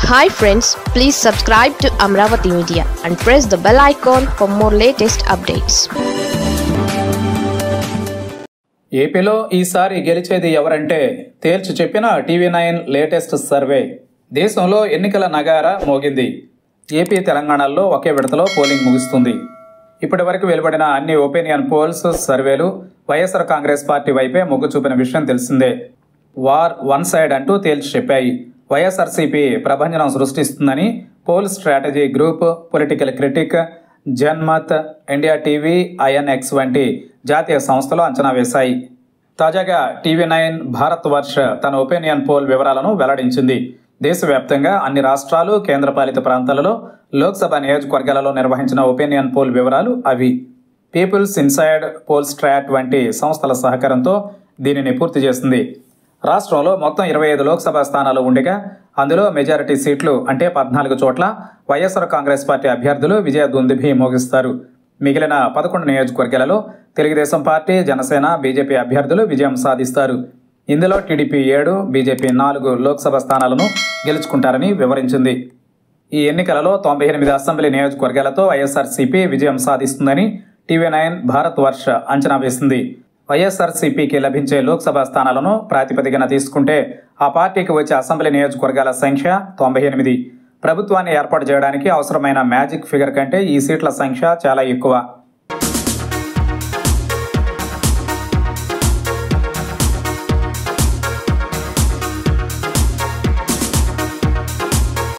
Hi friends, please subscribe to Amravati Media and press the bell icon for more latest updates. ఏపీలో ఈసారి గెలిచేది ఎవరంటే తేల్చి చెప్పిన టీవీ9 లేటెస్ట్ సర్వే. దేశంలో ఎన్నికల నగారా మోగింది. ఏపీ తెలంగాణలో ఒకే విడతలో పోలింగ్ ముగుస్తుంది. ఇప్పటి వరకు వెలువడిన అన్ని ఒపీనియన్ పోల్స్ సర్వేలు వైఎస్ఆర్ కాంగ్రెస్ పార్టీ వైపే మొగ్గు చూపిన విషయం తెలిసిందే. వార్ వన్ సైడ్ అంటూ తేల్చి చెప్పాయి. వైఎస్ఆర్సీపీ ప్రభంజనం సృష్టిస్తుందని poll strategy group, political critic, Janmat, India TV, INX వంటి జాతీయ సంస్థలు అంచనా వేశాయి. తాజాగా టీవీ9 భారత్ వర్ష తన ఒపీనియన్ పోల్ వివరాలను వెల్లడించింది. దేశవ్యాప్తంగా అన్ని రాష్ట్రాలు, కేంద్రపాలిత ప్రాంతాలలో, లోక్సభ నియోజకవర్గాలలో నిర్వహించిన ఒపీనియన్ పోల్ వివరాలు అవి. పీపుల్స్ ఇన్సైడ్, పోల్ స్ట్రాట్ వంటి సంస్థల సహకారంతో దీనిని పూర్తి చేసింది. రాష్ట్రంలో మొత్తం 25 లోక్సభ స్థానాలు ఉండగా అందులో మెజారిటీ సీట్లు అంటే 14 చోట్ల వైఎస్ఆర్ కాంగ్రెస్ పార్టీ అభ్యర్థులు విజయ దుందుభి మోగిస్తారు. మిగిలిన 11 నియోజకవర్గాలలో తెలుగుదేశం పార్టీ, జనసేన, బీజేపీ అభ్యర్థులు విజయం సాధిస్తారు. ఇందులో టీడీపీ 7, బీజేపీ 4 లోక్సభ స్థానాలను గెలుచుకుంటారని వివరించింది. ఈ ఎన్నికలలో 98 అసెంబ్లీ నియోజకవర్గాలతో వైఎస్ఆర్సీపీ విజయం సాధిస్తుందని టీవీ9 భారత్ వర్ష అంచనా వేసింది. వైఎస్ఆర్సీపీకి లభించే లోక్సభ స్థానాలను ప్రాతిపదికన తీసుకుంటే ఆ పార్టీకి వచ్చే అసెంబ్లీ నియోజకవర్గాల సంఖ్య 98. ప్రభుత్వాన్ని ఏర్పాటు చేయడానికి అవసరమైన మ్యాజిక్ ఫిగర్ కంటే ఈ సీట్ల సంఖ్య చాలా ఎక్కువ.